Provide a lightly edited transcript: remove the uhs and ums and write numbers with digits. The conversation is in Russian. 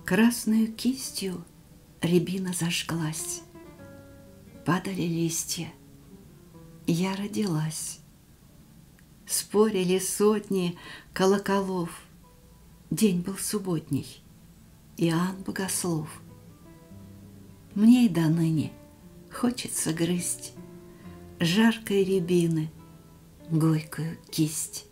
Красною кистью рябина зажглась, падали листья, я родилась. Спорили сотни колоколов, день был субботний, Иоанн Богослов. Мне и до ныне хочется грызть жаркой рябины горькую кисть.